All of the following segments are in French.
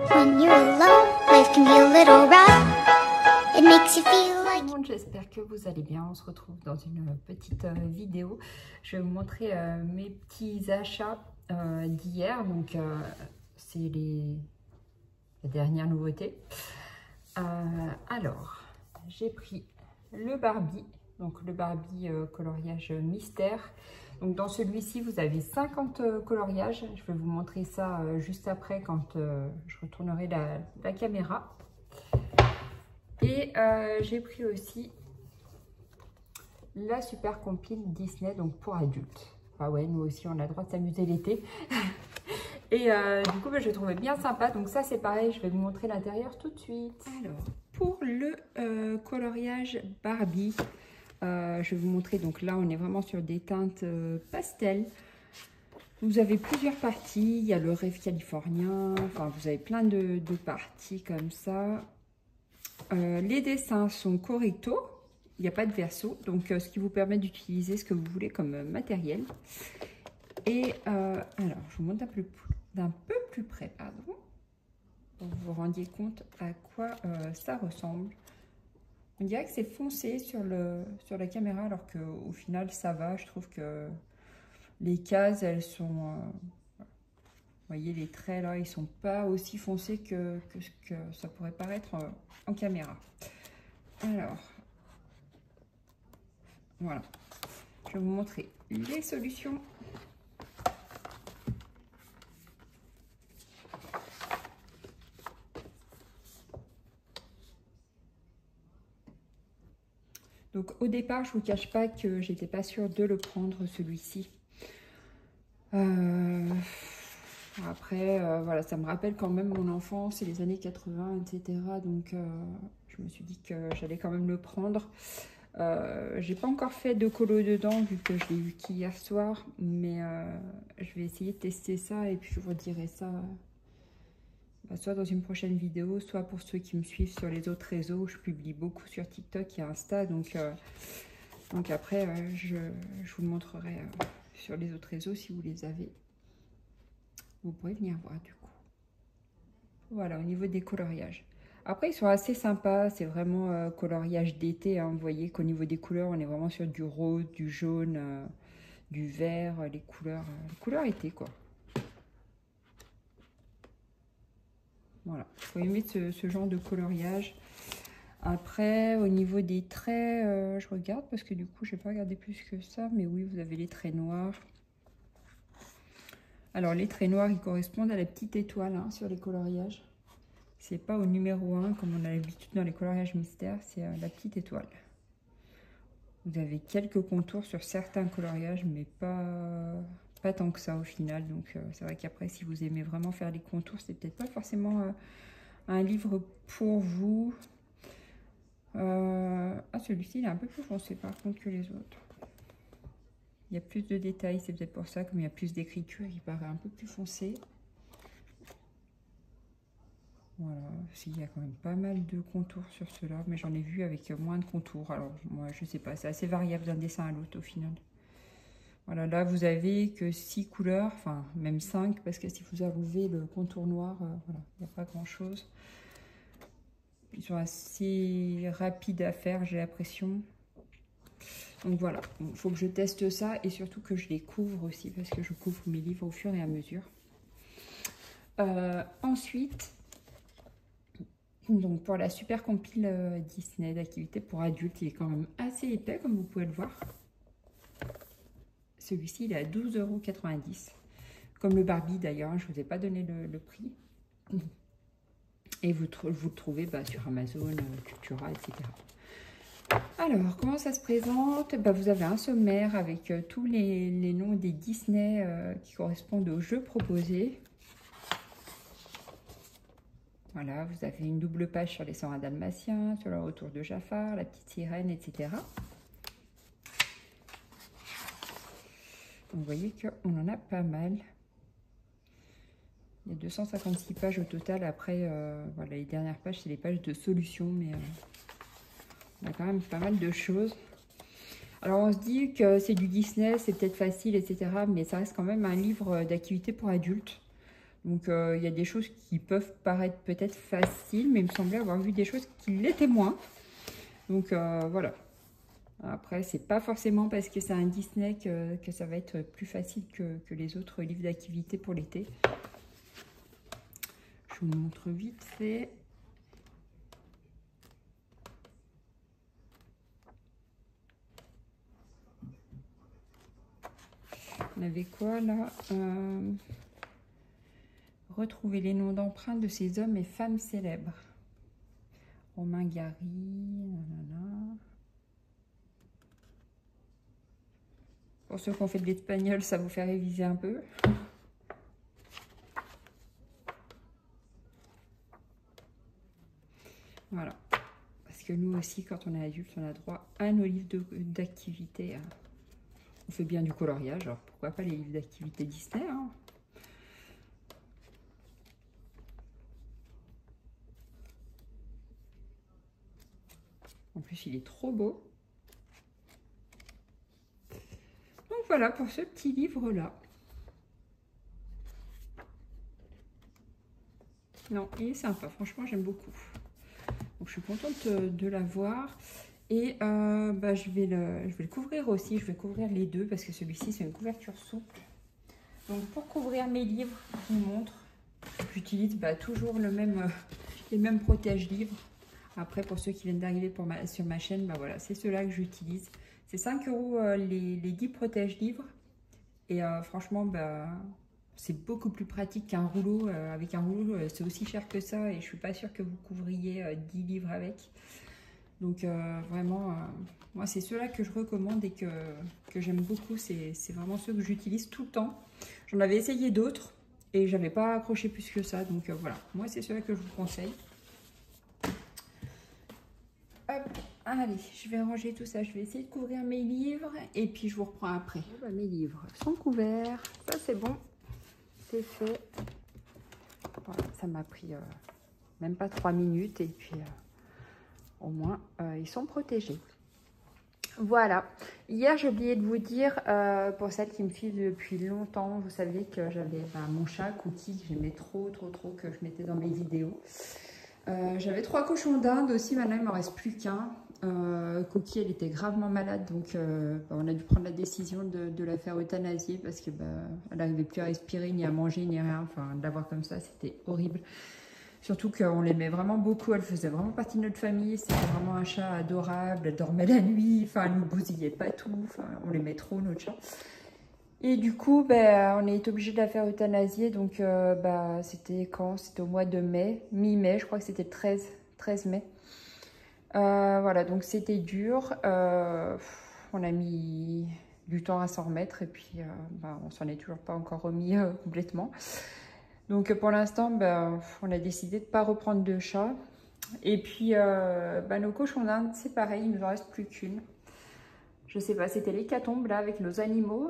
When you're alone, life can be a little rough. It makes you feel like... Tout le monde, j'espère que vous allez bien. On se retrouve dans une petite vidéo. Je vais vous montrer mes petits achats d'hier. Donc, c'est les dernières nouveautés. Alors, j'ai pris le Barbie. Donc, le Barbie coloriage mystère. Donc, dans celui-ci, vous avez 50 coloriages. Je vais vous montrer ça juste après quand je retournerai la caméra. Et j'ai pris aussi la super compile Disney, donc pour adultes. Ah ouais, nous aussi, on a le droit de s'amuser l'été. Et du coup, je le trouvais bien sympa. Donc ça, c'est pareil, je vais vous montrer l'intérieur tout de suite. Alors, pour le coloriage Barbie, je vais vous montrer. Donc là, on est vraiment sur des teintes pastel. Vous avez plusieurs parties. Il y a le rêve californien. Enfin, vous avez plein de parties comme ça. Les dessins sont correcto, il n'y a pas de verso, donc ce qui vous permet d'utiliser ce que vous voulez comme matériel. Et alors, je vous montre d'un peu plus près, pardon, pour que vous vous rendiez compte à quoi ça ressemble. On dirait que c'est foncé sur la caméra, alors qu'au final, ça va. Je trouve que les cases, elles sont... vous voyez, les traits là, ils sont pas aussi foncés que ce que ça pourrait paraître en caméra. Alors, voilà. Je vais vous montrer les solutions. Donc, au départ, je ne vous cache pas que j'étais pas sûre de le prendre, celui-ci. Après, voilà, ça me rappelle quand même mon enfance et les années 80, etc. Donc, je me suis dit que j'allais quand même le prendre. J'ai pas encore fait de colo dedans, vu que je l'ai eu qu'hier soir. Mais je vais essayer de tester ça et puis je vous dirai ça soit dans une prochaine vidéo, soit pour ceux qui me suivent sur les autres réseaux. Je publie beaucoup sur TikTok et Insta. Donc après, je vous le montrerai sur les autres réseaux si vous les avez. Vous pourrez venir voir du coup. Voilà, au niveau des coloriages. Après, ils sont assez sympas. C'est vraiment coloriage d'été. Hein. Vous voyez qu'au niveau des couleurs, on est vraiment sur du rose, du jaune, du vert, les couleurs été, quoi. Voilà, il faut aimer ce genre de coloriage. Après, au niveau des traits, je regarde parce que du coup, je n'ai pas regardé plus que ça. Mais oui, vous avez les traits noirs. Alors, les traits noirs, ils correspondent à la petite étoile hein, sur les coloriages. C'est pas au numéro 1 comme on a l'habitude dans les coloriages mystères, c'est la petite étoile. Vous avez quelques contours sur certains coloriages, mais pas tant que ça au final. Donc, c'est vrai qu'après, si vous aimez vraiment faire les contours, c'est peut-être pas forcément un livre pour vous. Celui-ci, il est un peu plus foncé par contre que les autres. Il y a plus de détails, c'est peut-être pour ça, comme il y a plus d'écriture, il paraît un peu plus foncé. Voilà, il y a quand même pas mal de contours sur ceux-là, mais j'en ai vu avec moins de contours. Alors, moi, je sais pas, c'est assez variable d'un dessin à l'autre au final. Voilà, là, vous avez que 6 couleurs, enfin, même 5, parce que si vous enlevez le contour noir, voilà, il n'y a pas grand-chose. Ils sont assez rapides à faire, j'ai l'impression. Donc voilà, il faut que je teste ça et surtout que je les couvre aussi parce que je couvre mes livres au fur et à mesure. Ensuite, donc pour la super compile Disney d'activités pour adultes, il est quand même assez épais comme vous pouvez le voir. Celui-ci, il est à 12,90 €. Comme le Barbie d'ailleurs, je ne vous ai pas donné le prix. Et vous le trouvez sur Amazon, Cultura, etc. Alors, comment ça se présente? Vous avez un sommaire avec tous les noms des Disney qui correspondent aux jeux proposés. Voilà, vous avez une double page sur les 101 Dalmatiens, sur le retour de Jafar, la petite sirène, etc. Donc, vous voyez qu'on en a pas mal. Il y a 256 pages au total. Après, voilà, les dernières pages, c'est les pages de solutions, mais... on a quand même pas mal de choses. Alors on se dit que c'est du Disney, c'est peut-être facile, etc. Mais ça reste quand même un livre d'activité pour adultes. Donc il y a des choses qui peuvent paraître peut-être faciles, mais il me semblait avoir vu des choses qui l'étaient moins. Donc voilà. Après, c'est pas forcément parce que c'est un Disney que ça va être plus facile que les autres livres d'activité pour l'été. Je vous montre vite fait. On avait quoi là? Retrouver les noms d'emprunt de ces hommes et femmes célèbres. Romain Gary, nanana. Pour ceux qui ont fait de l'espagnol, ça vous fait réviser un peu. Voilà. Parce que nous aussi, quand on est adulte, on a droit à nos livres d'activité. On fait bien du coloriage, alors pourquoi pas les livres d'activité Disney, hein. En plus, il est trop beau. Donc voilà pour ce petit livre-là. Non, il est sympa. Franchement, j'aime beaucoup. Donc, je suis contente de l'avoir. Et je vais le couvrir aussi. Je vais couvrir les deux parce que celui-ci, c'est une couverture souple. Donc, pour couvrir mes livres, je vous montre. J'utilise toujours les mêmes protège-livres. Après, pour ceux qui viennent d'arriver sur ma chaîne, voilà, c'est ceux-là que j'utilise. C'est 5 € les 10 protège-livres. Et franchement, c'est beaucoup plus pratique qu'un rouleau. Avec un rouleau, c'est aussi cher que ça. Et je ne suis pas sûre que vous couvriez 10 livres avec. Donc vraiment, moi, c'est ceux-là que je recommande et que j'aime beaucoup. C'est vraiment ceux que j'utilise tout le temps. J'en avais essayé d'autres et je n'avais pas accroché plus que ça. Donc voilà, moi, c'est ceux-là que je vous conseille. Hop, allez, je vais ranger tout ça. Je vais essayer de couvrir mes livres et puis je vous reprends après. Mes livres sont couverts. Ça, c'est bon. C'est fait. Voilà, ça m'a pris même pas 3 minutes et puis au moins ils sont protégés. Voilà. Hier, j'ai oublié de vous dire, pour celles qui me suivent depuis longtemps, vous savez que j'avais mon chat, Cookie, que j'aimais trop, que je mettais dans mes vidéos. J'avais 3 cochons d'Inde aussi, maintenant il ne m'en reste plus qu'un. Cookie, elle était gravement malade, donc on a dû prendre la décision de la faire euthanasier parce que elle n'arrivait plus à respirer, ni à manger, ni rien. Enfin, de la voir comme ça, c'était horrible. Surtout qu'on l'aimait vraiment beaucoup, elle faisait vraiment partie de notre famille. C'était vraiment un chat adorable, elle dormait la nuit, enfin, elle nous bousillait pas tout. Enfin, on l'aimait trop, notre chat. Et du coup, on est obligé de la faire euthanasier. Donc, c'était quand? C'était au mois de mai, mi-mai, je crois que c'était le 13 mai. Voilà, donc c'était dur. On a mis du temps à s'en remettre et puis on s'en est toujours pas encore remis complètement. Donc pour l'instant, on a décidé de ne pas reprendre de chat. Et puis nos cochons d'Inde, c'est pareil, il ne nous en reste plus qu'une. Je sais pas, c'était l'hécatombe là avec nos animaux.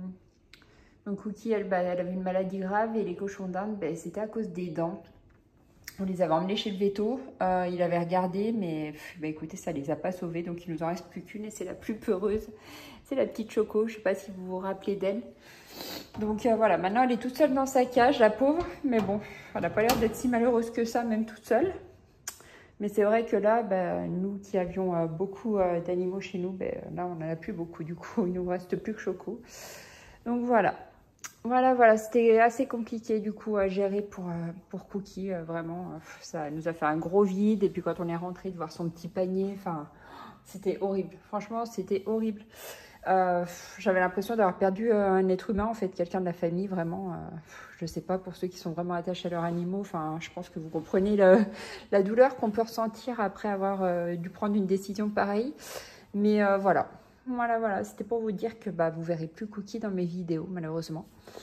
Donc Cookie, elle avait une maladie grave et les cochons d'Inde, c'était à cause des dents. On les avait emmenés chez le veto, il avait regardé, mais écoutez, ça les a pas sauvés, donc il nous en reste plus qu'une et c'est la plus peureuse. C'est la petite Choco, je sais pas si vous vous rappelez d'elle. Donc voilà, maintenant elle est toute seule dans sa cage, la pauvre, mais bon, elle n'a pas l'air d'être si malheureuse que ça, même toute seule. Mais c'est vrai que là, nous qui avions beaucoup d'animaux chez nous, là on n'en a plus beaucoup, du coup il ne nous reste plus que Choco. Donc voilà. Voilà, c'était assez compliqué du coup à gérer pour Cookie, vraiment, ça nous a fait un gros vide. Et puis quand on est rentré de voir son petit panier, enfin, c'était horrible, franchement c'était horrible. J'avais l'impression d'avoir perdu un être humain, en fait, quelqu'un de la famille, vraiment. Je sais pas, pour ceux qui sont vraiment attachés à leurs animaux, enfin, je pense que vous comprenez la douleur qu'on peut ressentir après avoir dû prendre une décision pareille. Mais voilà, c'était pour vous dire que vous verrez plus Cookie dans mes vidéos, malheureusement.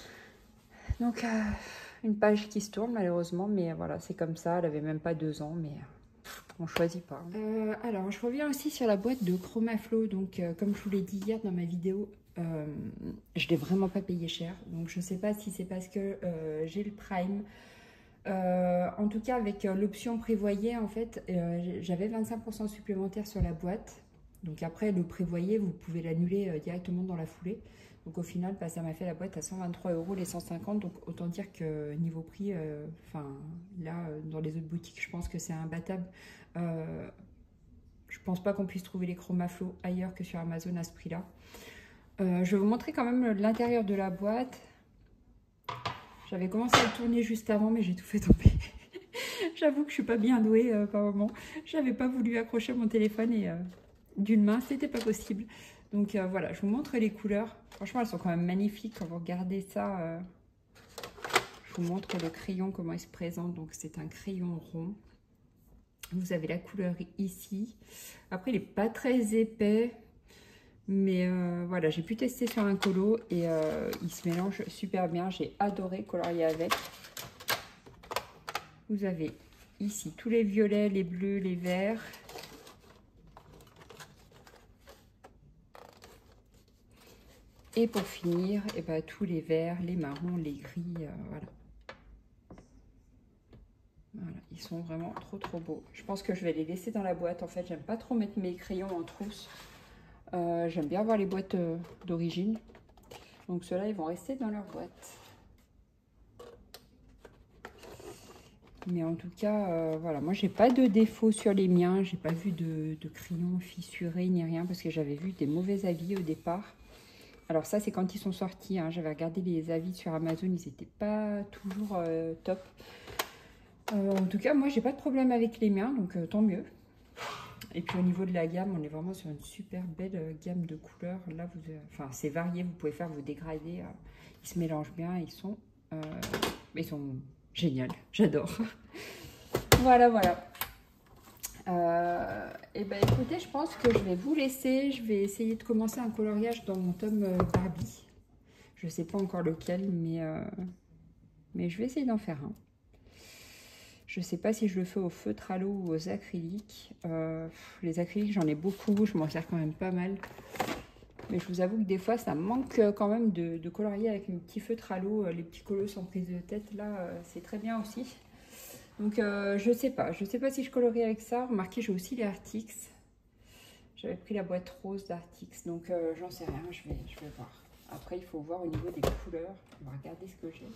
Donc, une page qui se tourne, malheureusement, mais voilà, c'est comme ça. Elle avait même pas 2 ans, mais on choisit pas. Alors, je reviens aussi sur la boîte de Chromaflow. Donc, comme je vous l'ai dit hier dans ma vidéo, je l'ai vraiment pas payé cher. Donc, je sais pas si c'est parce que j'ai le Prime. En tout cas, avec l'option prévoyée, en fait, j'avais 25% supplémentaire sur la boîte. Donc après, le prévoyé, vous pouvez l'annuler directement dans la foulée. Donc au final, bah, ça m'a fait la boîte à 123 € les 150. Donc autant dire que niveau prix, là, dans les autres boutiques, je pense que c'est imbattable. Je pense pas qu'on puisse trouver les Chromaflow ailleurs que sur Amazon à ce prix-là. Je vais vous montrer quand même l'intérieur de la boîte. J'avais commencé à le tourner juste avant, mais j'ai tout fait tomber. J'avoue que je suis pas bien douée par moment. J'avais pas voulu accrocher mon téléphone et d'une main, c'était pas possible. Donc voilà, je vous montre les couleurs. Franchement, elles sont quand même magnifiques. Quand vous regardez ça, je vous montre le crayon, comment il se présente. Donc c'est un crayon rond. Vous avez la couleur ici. Après, il n'est pas très épais. Mais voilà, j'ai pu tester sur un colo et il se mélange super bien. J'ai adoré colorier avec. Vous avez ici tous les violets, les bleus, les verts. Et pour finir, et ben, tous les verts, les marrons, les gris, voilà. Voilà, ils sont vraiment trop beaux. Je pense que je vais les laisser dans la boîte. En fait, j'aime pas trop mettre mes crayons en trousse. J'aime bien avoir les boîtes d'origine. Donc ceux-là, ils vont rester dans leur boîte. Mais en tout cas, voilà, moi j'ai pas de défaut sur les miens. J'ai pas vu de crayons fissurés ni rien parce que j'avais vu des mauvais avis au départ. Alors ça, c'est quand ils sont sortis. Hein. J'avais regardé les avis sur Amazon, ils n'étaient pas toujours top. En tout cas, moi, j'ai pas de problème avec les miens, donc tant mieux. Et puis au niveau de la gamme, on est vraiment sur une super belle gamme de couleurs. Là, enfin, c'est varié, vous pouvez faire vos dégradés. Ils se mélangent bien, ils sont géniaux. J'adore. Voilà. Et ben écoutez, je pense que je vais vous laisser. Je vais essayer de commencer un coloriage dans mon tome Barbie. Je sais pas encore lequel, mais je vais essayer d'en faire un. Je sais pas si je le fais au feutre à l'eau ou aux acryliques. Les acryliques, j'en ai beaucoup, je m'en sers quand même pas mal. Mais je vous avoue que des fois, ça me manque quand même de colorier avec un petit feutre à l'eau. Les petits colos sans prise de tête, là, c'est très bien aussi. Donc, je sais pas si je colorie avec ça. Remarquez, j'ai aussi les Artix. J'avais pris la boîte rose d'Artix, donc j'en sais rien, je vais voir. Après, il faut voir au niveau des couleurs. On va regarder ce que j'ai.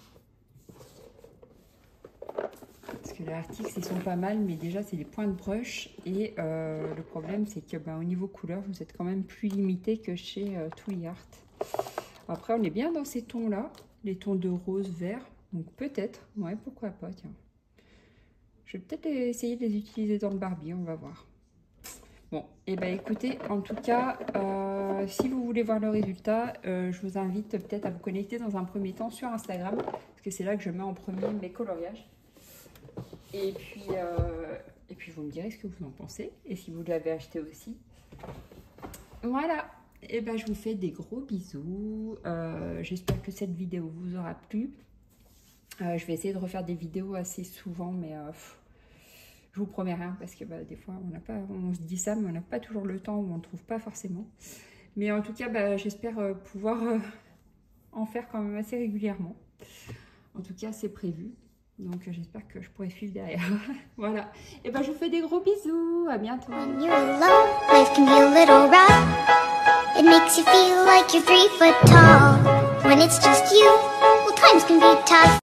Parce que les Artix, ils sont pas mal, mais déjà, c'est des points de brush. Et le problème, c'est que au niveau couleur, vous êtes quand même plus limité que chez Tooly Art. Après, on est bien dans ces tons-là, les tons de rose, vert. Donc peut-être, ouais, pourquoi pas, tiens. Je vais peut-être essayer de les utiliser dans le Barbie, on va voir. Bon, et ben écoutez, en tout cas, si vous voulez voir le résultat, je vous invite peut-être à vous connecter dans un premier temps sur Instagram, parce que c'est là que je mets en premier mes coloriages. Et puis vous me direz ce que vous en pensez, et si vous l'avez acheté aussi. Voilà, et ben je vous fais des gros bisous. J'espère que cette vidéo vous aura plu. Je vais essayer de refaire des vidéos assez souvent, mais je vous promets rien parce que des fois on se dit ça, mais on n'a pas toujours le temps ou on ne trouve pas forcément. Mais en tout cas, j'espère pouvoir en faire quand même assez régulièrement. En tout cas, c'est prévu. Donc j'espère que je pourrai suivre derrière. Voilà. Et je vous fais des gros bisous. À bientôt. When you're alone, life can be a little rough. It makes you feel like you're 3 foot tall. When it's just you, well, times can be tough.